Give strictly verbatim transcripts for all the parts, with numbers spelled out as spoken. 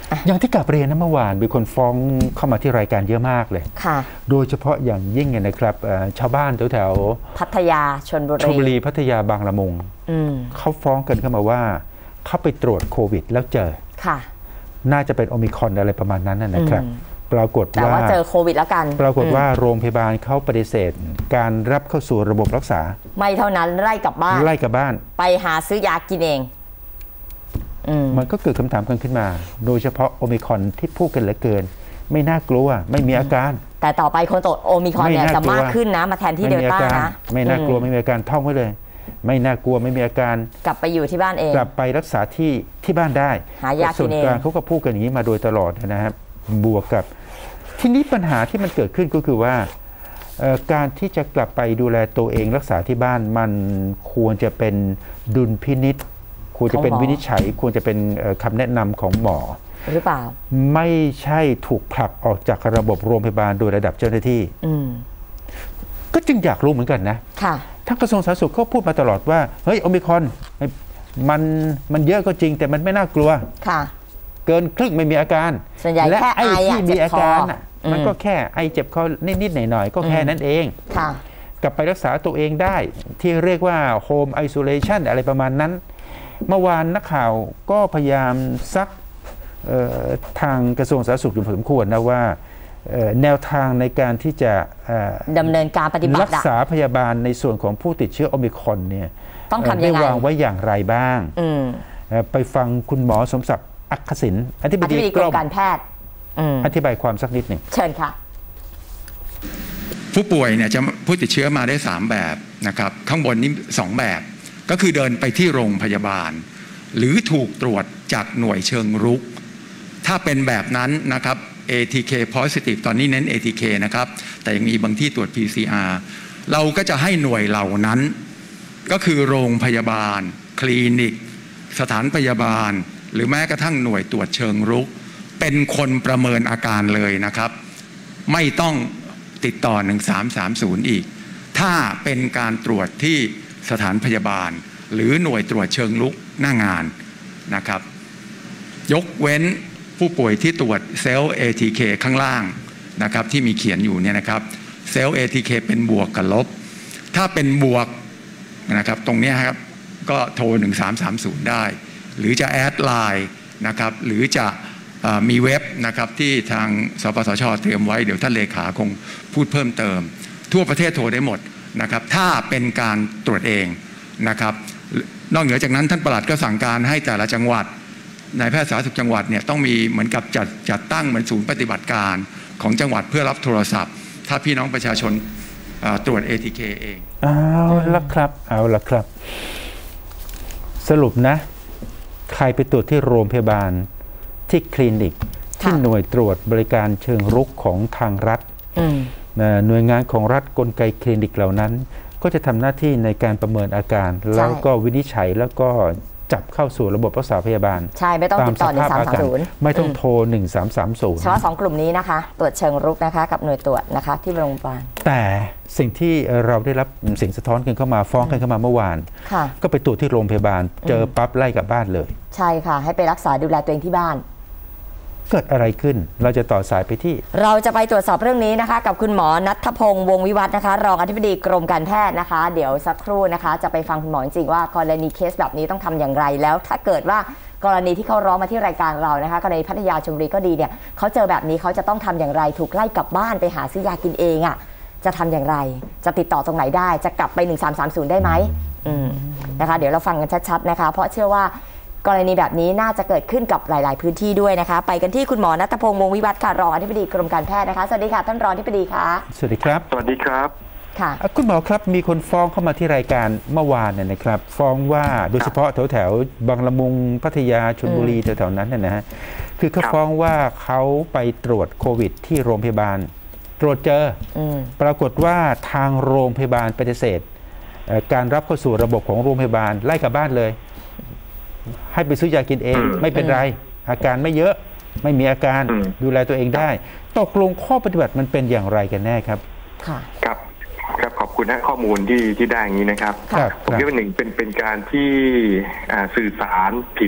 อย่างที่กลับเรียนนะเมื่อวานมีคนฟ้องเข้ามาที่รายการเยอะมากเลยค่ะโดยเฉพาะอย่างยิ่งเนี่ยนะครับชาวบ้านแถวๆพัทยาชลบุรีชลบุรีพัทยาบางละมุงเขาฟ้องกันเข้ามาว่าเขาไปตรวจโควิดแล้วเจอค่ะน่าจะเป็นโอมิครอนอะไรประมาณนั้นนะครับปรากฏว่าแต่ว่าเจอโควิดแล้วกันปรากฏว่าโรงพยาบาลเขาปฏิเสธการรับเข้าสู่ระบบรักษาไม่เท่านั้นไล่กลับบ้านไล่กลับบ้านไปหาซื้อยากินเองมันก็เกิดคำถามกันขึ้นมาโดยเฉพาะโอมิครอนที่พูดกันเหลือเกินไม่น่ากลัวไม่มีอาการแต่ต่อไปคนตรวจโอมิครอนเนี่ยจะมากขึ้นนะมาแทนที่เดลต้านะไม่น่ากลัวไม่มีอาการท่องไว้เลยไม่น่ากลัวไม่มีอาการกลับไปอยู่ที่บ้านเองกลับไปรักษาที่ที่บ้านได้หายากินเองส่วนกลางเขาก็พูดกันอย่างนี้มาโดยตลอดนะครับบวกกับทีนี้ปัญหาที่มันเกิดขึ้นก็คือว่าการที่จะกลับไปดูแลตัวเองรักษาที่บ้านมันควรจะเป็นดุลพินิจควรจะเป็นวินิจฉัยควรจะเป็นคำแนะนำของหมอหรือเปล่าไม่ใช่ถูกผลักออกจากระบบโรงพยาบาลโดยระดับเจ้าหน้าที่ก็จึงอยากรู้เหมือนกันนะทั้งกระทรวงสาธารณสุขเขาพูดมาตลอดว่าเฮ้ยโอมิครอนมันมันเยอะก็จริงแต่มันไม่น่ากลัวเกินครึ่งไม่มีอาการและไอ้ที่มีอาการมันก็แค่ไอเจ็บคอนิดๆหน่อยๆก็แค่นั้นเองกลับไปรักษาตัวเองได้ที่เรียกว่าโฮมไอโซเลชันอะไรประมาณนั้นเมื่อวานนักข่าวก็พยายามซักทางกระทรวงสาธารณสุขอยู่พอสมควรนะว่าแนวทางในการที่จะดำเนินการปฏิบัติรักษาพยาบาลในส่วนของผู้ติดเชื้อโอมิครอนเนี่ยต้องทำยังไงได้วางไว้อย่างไรบ้างไปฟังคุณหมอสมศักดิ์อัคคศิลป์อธิบดีกรมการแพทย์อธิบายความสักนิดหนึ่งเชิญค่ะผู้ป่วยเนี่ยจะผู้ติดเชื้อมาได้สามแบบนะครับข้างบนนี้สองแบบก็คือเดินไปที่โรงพยาบาลหรือถูกตรวจจากหน่วยเชิงรุกถ้าเป็นแบบนั้นนะครับ เอ ที เค positive ตอนนี้เน้น เอ ที เค นะครับแต่ยังมีบางที่ตรวจ พี ซี อาร์ เราก็จะให้หน่วยเหล่านั้นก็คือโรงพยาบาลคลินิกสถานพยาบาลหรือแม้กระทั่งหน่วยตรวจเชิงรุกเป็นคนประเมินอาการเลยนะครับไม่ต้องติดต่อหนึ่งสามสามศูนย์อีกถ้าเป็นการตรวจที่สถานพยาบาลหรือหน่วยตรวจเชิงรุกหน้างานนะครับยกเว้นผู้ป่วยที่ตรวจเซลล์ เอ ที เค ข้างล่างนะครับที่มีเขียนอยู่เนี่ยนะครับเซลล์ เอ ที เค เป็นบวกกับลบถ้าเป็นบวกนะครับตรงนี้ครับก็โทรหนึ่งสามสามศูนย์ได้หรือจะแอดไลน์นะครับหรือจะมีเว็บนะครับที่ทางสปสช.เตรียมไว้เดี๋ยวท่านเลขาคงพูดเพิ่มเติมทั่วประเทศโทรได้หมดนะครับถ้าเป็นการตรวจเองนะครับนอกเหนือจากนั้นท่านปลัดก็สั่งการให้แต่ละจังหวัดนายแพทย์สาธารณสุขจังหวัดเนี่ยต้องมีเหมือนกับจัดจัดตั้งเหมือนศูนย์ปฏิบัติการของจังหวัดเพื่อรับโทรศัพท์ถ้าพี่น้องประชาชนตรวจ เอ ที เค เองเอาละครับเอาละครับสรุปนะใครไปตรวจที่โรงพยาบาลที่คลินิกที่หน่วยตรวจบริการเชิงรุกของทางรัฐหน่วยงานของรัฐกลไกคลินิกเหล่านั้นก็จะทำหน้าที่ในการประเมินอาการแล้วก็วินิจฉัยแล้วก็จับเข้าสู่ระบบรักษาพยาบาลใช่ไม่ต้องติดต่อหนึ่งสามสามศูนย์ไม่ต้องโทรหนึ่งสามสามศูนย์เฉพาะสองกลุ่มนี้นะคะตรวจเชิงรุกนะคะกับหน่วยตรวจนะคะที่โรงพยาบาลแต่สิ่งที่เราได้รับเสียงสะท้อนกันเข้ามาฟ้องกันเข้ามาเมื่อวานก็ไปตรวจที่โรงพยาบาลเจอปั๊บไล่กลับบ้านเลยใช่ค่ะให้ไปรักษาดูแลตัวเองที่บ้านเกิดอะไรขึ้นเราจะต่อสายไปที่เราจะไปตรวจสอบเรื่องนี้นะคะกับคุณหมอณัฐพงษ์วงศ์วิวัฒน์นะคะรองอธิบดีกรมการแพทย์นะคะเดี๋ยวสักครู่นะคะจะไปฟังคุณหมอจริงๆว่ากรณีเคสแบบนี้ต้องทำอย่างไรแล้วถ้าเกิดว่ากรณีที่เขาร้องมาที่รายการเรานะคะกรณีพัทยาชลบุรีก็ดีเนี่ยเขาเจอแบบนี้เขาจะต้องทำอย่างไรถูกไล่กลับบ้านไปหาซื้อยากินเองอ่ะจะทำอย่างไรจะติดต่อตรงไหนได้จะกลับไปหนึ่งสามสามศูนย์ได้ไหมอืมนะคะเดี๋ยวเราฟังกันชัดๆนะคะเพราะเชื่อว่ากรณีแบบนี้น่าจะเกิดขึ้นกับหลายๆพื้นที่ด้วยนะคะไปกันที่คุณหมอณัฐพงษ์วงศ์วิวัฒน์ค่ะรองอธิบดีกรมการแพทย์นะคะสวัสดีค่ะท่านรองอธิบดีค่ะสวัสดีครับสวัสดีครับค่ะคุณหมอครับมีคนฟ้องเข้ามาที่รายการเมื่อวานเนี่ยนะครับฟ้องว่าโดยเฉพาะแถวแถวบางละมุงพัทยาชลบุรีแถวๆนั้นเนี่ยนะฮะคือเขาฟ้องว่าเขาไปตรวจโควิดที่โรงพยาบาลตรวจเจอปรากฏว่าทางโรงพยาบาลปฏิเสธการรับเข้าสู่ระบบของโรงพยาบาลไล่กลับบ้านเลยให้ไปซื้อยากินเองไม่เป็นไรอาการไม่เยอะไม่มีอาการดูแลตัวเองได้ตกลงข้อปฏิบัติมันเป็นอย่างไรกันแน่ครับค่ะครับครับขอบคุณนะข้อมูลที่ที่ได้อย่างนี้นะครับผมคิดว่าหนึ่งเป็นเป็นการที่สื่อสารผิด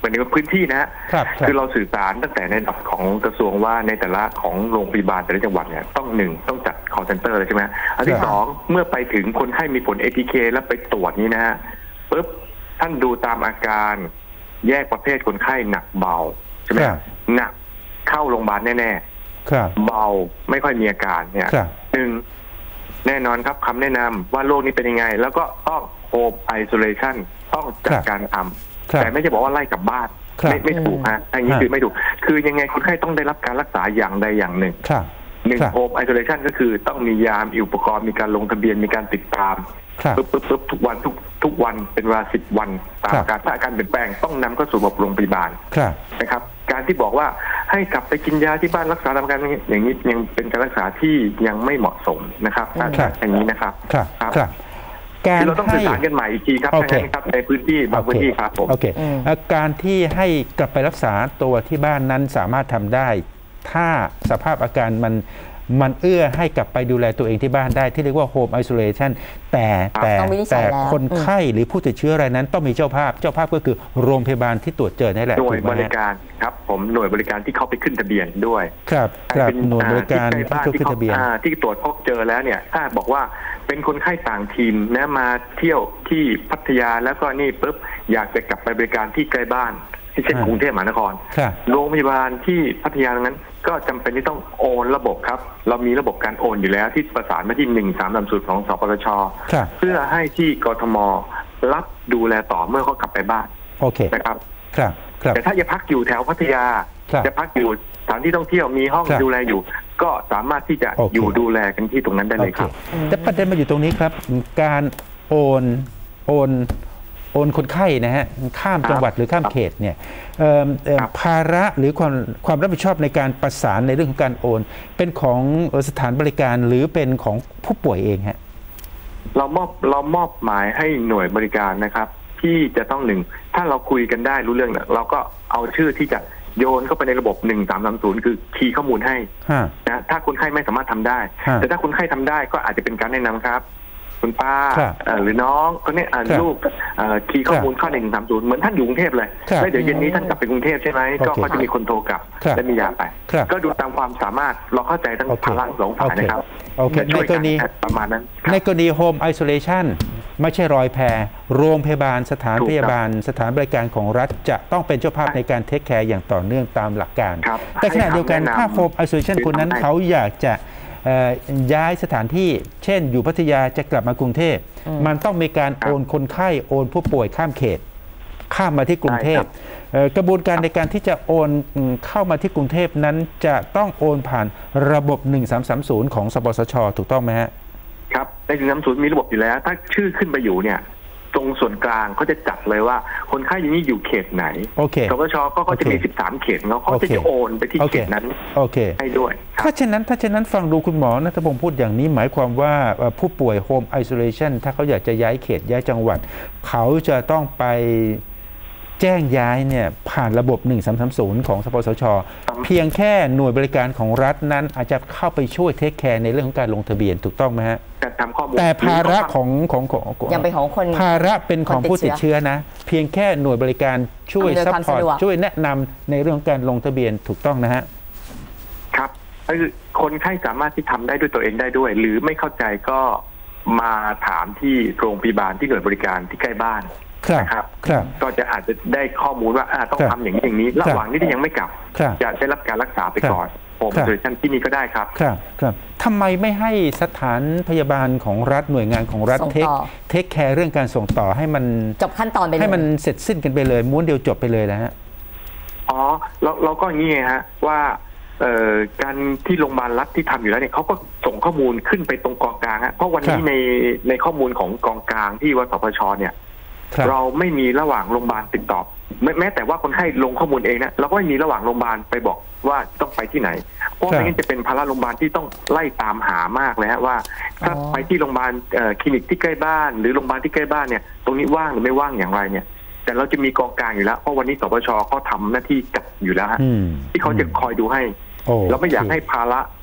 เป็นในพื้นที่นะฮะครับคือเราสื่อสารตั้งแต่ในระดับของกระทรวงว่าในแต่ละของโรงพยาบาลแต่ละจังหวัดเนี่ยต้องหนึ่งต้องจัด call center เลยใช่ไหมอันที่สองเมื่อไปถึงคนไข้มีผล เอ ที เค แล้วไปตรวจนี้นะฮะปุ๊บท่านดูตามอาการแยกประเภทคนไข้หนักเบาใช่ไหมหนักเข้าโรงพยาบาลแน่ๆเบาไม่ค่อยมีอาการเนี่ยหนึ่งแน่นอนครับคำแนะนำว่าโรคนี้เป็นยังไงแล้วก็ต้อง home isolation ต้องจัดการทำแต่ไม่ใช่บอกว่าไล่กลับบ้านไม่ไม่ถูกฮะอันนี้คือไม่ถูกคือยังไงคนไข้ต้องได้รับการรักษาอย่างใดอย่างหนึ่งหนึ่ง home isolation ก็คือต้องมียามีอุปกรณ์มีการลงทะเบียนมีการติดตามปึ๊บปึ๊บปึ๊บทุกวันทุกทุกวันเป็นเวลาสิบวันตามอาการถ้าอาการเปลี่ยนแปลงต้องนำเข้าสู่ระบบโรงพยาบาลนะครับการที่บอกว่าให้กลับไปกินยาที่บ้านรักษาตามอาการอย่างนี้ยังเป็นการรักษาที่ยังไม่เหมาะสมนะครับอย่างนี้นะครับครับคือเราต้องสื่อสารกันใหม่อีกทีครับครับในพื้นที่บางพื้นที่ครับผมโอเคการที่ให้กลับไปรักษาตัวที่บ้านนั้นสามารถทำได้ถ้าสภาพอาการมันมันเอื้อให้กลับไปดูแลตัวเองที่บ้านได้ที่เรียกว่า home isolation แต่แต่แต่คนไข้หรือผู้ติดเชื้อรายนั้นต้องมีเจ้าภาพเจ้าภาพก็คือโรงพยาบาลที่ตรวจเจอนั่นแหละหน่วยบริการครับผมหน่วยบริการที่เขาไปขึ้นทะเบียนด้วยครับครับหน่วยบริการที่เขาขึ้นทะเบียนที่ตรวจพบเจอแล้วเนี่ยถ้าบอกว่าเป็นคนไข้ต่างทีมนะมาเที่ยวที่พัทยาแล้วก็นี่ปุ๊บอยากจะกลับไปบริการที่ใกล้บ้านที่เช่นกรุงเทพมหานครโรงพยาบาลที่พัทยานั้นก็จำเป็นที่ต้องโอนระบบครับเรามีระบบการโอนอยู่แล้วที่ประสานมาที่หนึ่งสามสามศูนย์ของสปสช.เพื่อให้ที่กทม.รับดูแลต่อเมื่อเขากลับไปบ้านโอเคนะครับครับแต่ถ้าจะพักอยู่แถวพัทยาจะพักอยู่สถานที่ท่องเที่ยวมีห้องดูแลอยู่ก็สามารถที่จะอยู่ดูแลกันที่ตรงนั้นได้เลยครับแต่ประเด็นมาอยู่ตรงนี้ครับการโอนโอนโอนคนไข้นะฮะข้ามจังหวัดหรือข้ามเขตเนี่ยภาระหรือความความรับผิดชอบในการประสานในเรื่องของการโอนเป็นของสถานบริการหรือเป็นของผู้ป่วยเองฮะเรามอบเรามอบหมายให้หน่วยบริการนะครับที่จะต้องหนึ่งถ้าเราคุยกันได้รู้เรื่องเนี่ยเราก็เอาชื่อที่จะโยนเข้าไปในระบบหนึ่งสามสามศูนย์คือคีย์ข้อมูลให้นะถ้าคนไข้ไม่สามารถทำได้แต่ถ้าคนไข้ทำได้ก็อาจจะเป็นการแนะนำครับคุณป้าหรือน้องคนนี้ลูกคีย์ข้อมูลข้อหนึ่งสามศูนย์เหมือนท่านอยู่กรุงเทพเลยแล้วเดี๋ยวเย็นนี้ท่านกลับไปกรุงเทพใช่ไหมก็จะมีคนโทรกลับและมียาไปก็ดูตามความสามารถเราเข้าใจทั้งภาระสองฝ่ายนะครับในกรณีประมาณนั้นในกรณี Home Isolation ไม่ใช่รอยแพโรงพยาบาลสถานพยาบาลสถานบริการของรัฐจะต้องเป็นเจ้าภาพในการเทคแคร์อย่างต่อเนื่องตามหลักการแต่ขณะเดียวกันถ้า Home Isolation คนนั้นเขาอยากจะย้ายสถานที่เช่นอยู่พัทยาจะกลับมากรุงเทพมันต้องมีการโอนคนไข้โอนผู้ป่วยข้ามเขตข้ามมาที่กรุงเทพกระบวนการในการที่จะโอนเข้ามาที่กรุงเทพนั้นจะต้องโอนผ่านระบบหนึ่งสามสามศูนย์ของสปสช.ถูกต้องไหมฮะครับในหนึ่งสามศูนย์มีระบบอยู่แล้วถ้าชื่อขึ้นไปอยู่เนี่ยตรงส่วนกลางเขาจะจัดเลยว่าคนไข้ที่นี่อยู่เขตไหนโอเคสปสช.ก็จะมีสิบสามเขตแล้วเขาจะโอนไปที่เขตนั้นโอเคให้ด้วยถ้าเช่นนั้นถ้าเช่นนั้นฟังดูคุณหมอณัฐพงศ์พูดอย่างนี้หมายความว่าผู้ป่วย Home Isolation ถ้าเขาอยากจะย้ายเขตย้ายจังหวัดเขาจะต้องไปแจ้งย้ายเนี่ยผ่านระบบหนึ่งสามสามศูนย์ของสปสช.เพียงแค่หน่วยบริการของรัฐนั้นอาจจะเข้าไปช่วยเทคแคร์ในเรื่องของการลงทะเบียนถูกต้องไหมฮะแต่ภาระของของของยังเป็นของคนภาระเป็นของผู้ติดเชื้อนะเพียงแค่หน่วยบริการช่วยซัพพอร์ตช่วยแนะนำในเรื่องการลงทะเบียนถูกต้องนะฮะครับคือคนไข้สามารถที่ทำได้ด้วยตัวเองได้ด้วยหรือไม่เข้าใจก็มาถามที่โรงพยาบาลที่หน่วยบริการที่ใกล้บ้านครับครับก็จะอาจจะได้ข้อมูลว่าต้องทำอย่างนี้อย่างนี้ระหว่างนี้ที่ยังไม่กลับจะได้รับการรักษาไปก่อนผมโดยชั้นที่นี้ก็ได้ครับครับครับทำไมไม่ให้สถานพยาบาลของรัฐหน่วยงานของรัฐเทคเทคแคร์เรื่องการส่งต่อให้มันจบขั้นตอนไปเลยให้มันเสร็จสิ้นกันไปเลยม้วนเดียวจบไปเลยนะฮะอ๋อเราเราก็งี้ไงฮะว่าการที่โรงพยาบาลรัฐที่ทำอยู่แล้วเนี่ยเขาก็ส่งข้อมูลขึ้นไปตรงกองกลางฮะเพราะวันนี้ในในข้อมูลของกองกลางที่ว่าสปช.เนี่ยเราไม่มีระหว่างโรงพยาบาลติดต่อแม้แต่ว่าคนไข้ลงข้อมูลเองนะเราก็ไม่มีระหว่างโรงพยาบาลไปบอกว่าต้องไปที่ไหนเพราะไม่งั้นจะเป็นภาระโรงพยาบาลที่ต้องไล่ตามหามากเลยฮะว่าถ้าไปที่โรงพยาบาลคลินิกที่ใกล้บ้านหรือโรงพยาบาลที่ใกล้บ้านเนี่ยตรงนี้ว่างหรือไม่ว่างอย่างไรเนี่ยแต่เราจะมีกองกลางอยู่แล้วเพราะวันนี้สปช.เขาทำหน้าที่จัดอยู่แล้วฮะที่เขาจะคอยดูให้เราไม่อยากให้ภาระ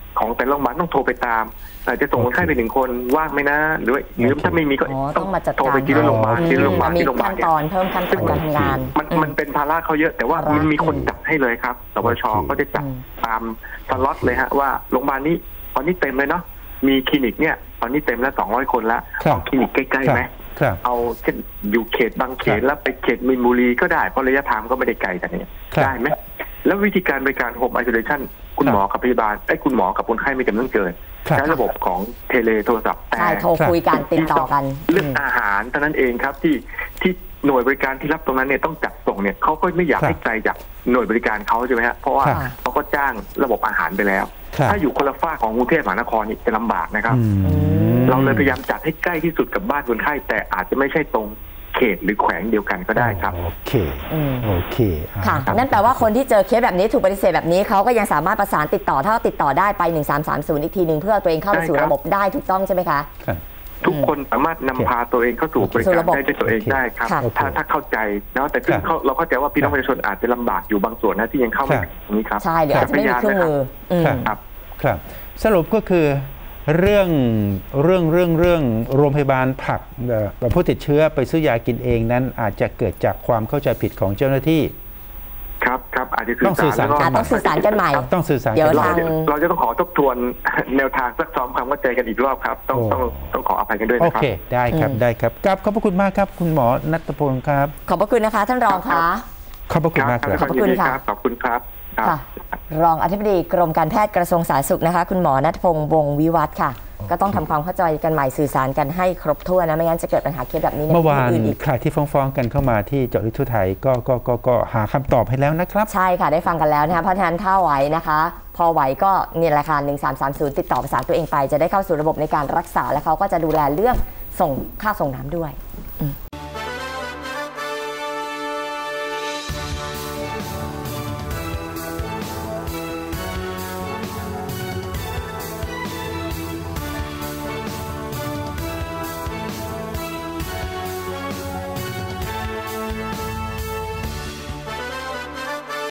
ของแต่ละโรงพยาบาลต้องโทรไปตามอาจจะส่งคนไข้ไปหนึ่งคนว่างไหมนะหรือหรือถ้าไม่มีก็อ๋อต้ต้ออง งมาจัดโทรการไปที่โรงพยาบาลที่โรงพยาบาลมีที่โรงพยาบาขั้ลนเนี่ยตอนเพิ่มขั้นตอนการทำงานมันมันเป็นภาระเขาเยอะแต่ว่ามันมีคนจัดให้เลยครับสวชก็จะจัดตามสล็อตเลยฮะว่าโรงพยาบาลนี้ตอนนี้เต็มเลยเนาะมีคลินิกเนี่ยตอนนี้เต็มแล้วสองร้อยคนแล้วเอาคลินิกใกล้ๆไหมเอาเช่นอยู่เขตบางเขตแล้วไปเขตมีนบุรีก็ได้เพราะระยะทางก็ไม่ได้ไกลกันเนี่ยได้ไหมแล้ววิธีการบริการโฮมไอโซเลชันคุณหมอกับพยาบาลไอ้คุณหมอกับคนไข้ไม่จำเป็นเกินใช้ระบบของเทเลโทรศัพท์แต่ใช่โทรคุยกันติดต่อกันเรื่องอาหารเท่านั้นเองครับที่ที่หน่วยบริการที่รับตรงนั้นเนี่ยต้องจัดส่งเนี่ยเขาก็ไม่อยากให้ไกลจากหน่วยบริการเขาใช่ไหมฮะเพราะว่าเขาก็จ้างระบบอาหารไปแล้วถ้าอยู่คนละฝ้าของกรุงเทพมหานครนี่จะลำบากนะครับเราเลยพยายามจัดให้ใกล้ที่สุดกับบ้านคนไข้แต่อาจจะไม่ใช่ตรงเขตหรือแขวงเดียวกันก็ได้ครับโอเคโอเคค่ะนั่นแปลว่าคนที่เจอเคสแบบนี้ถูกปฏิเสธแบบนี้เขาก็ยังสามารถประสานติดต่อถ้าติดต่อได้ไปหนึ่งสามสามศูนย์อีกทีหนึ่งเพื่อตัวเองเข้าไปสู่ระบบได้ถูกต้องใช่ไหมคะทุกคนสามารถนำพาตัวเองเข้าสู่บริการได้ด้วยตัวเองได้ครับถ้าถ้าเข้าใจนะแต่คือเราเข้าใจว่าพี่น้องประชาชนอาจจะลำบากอยู่บางส่วนนะที่ยังเข้าไม่ถึงตรงนี้ครับใช่เดี๋ยวอาจจะไม่มีเครื่องมือครับครับสรุปก็คือเรื่องเรื่องเรื่องเรื่องโรงพยาบาลผลักผู้ติดเชื้อไปซื้อยากินเองนั้นอาจจะเกิดจากความเข้าใจผิดของเจ้าหน้าที่ครับครับอาจจะต้องสื่อสารกันต้องสื่อสารกันใหม่ต้องสื่อสารเดี๋ยวเราเราจะต้องขอทบทวนแนวทางซักซ้อมความเข้าใจกันอีกรอบครับต้องต้องต้องขออภัยกันด้วยนะครับโอเคได้ครับได้ครับครับขอบพระคุณมากครับคุณหมอณัฐพลครับขอบพระคุณนะคะท่านรองคะขอบพระคุณมากครับขอบคุณครับขอบคุณครับรองอธิบดีกรมการแพทย์กระทรวงสาธารณสุขนะคะคุณหมอณัฐพงษ์วงศ์วิวัฒน์ค่ะก็ต้องทำความเข้าใจกันใหม่สื่อสารกันให้ครบถ้วนนะไม่งั้นจะเกิดปัญหาเคสแบบนี้เมื่อวานใครที่ฟ้องๆกันเข้ามาที่เจาะลึกทั่วไทยก็ก็ก็ก็หาคำตอบให้แล้วนะครับใช่ค่ะได้ฟังกันแล้วนะคะเพราะฉะนั้นถ้าไหวนะคะพอไหวก็เนี่ยแหละค่ะหนึ่งสามสามศูนย์ติดต่อประสานตัวเองไปจะได้เข้าสู่ระบบในการรักษาและเขาก็จะดูแลเรื่องส่งค่าส่งน้ำด้วย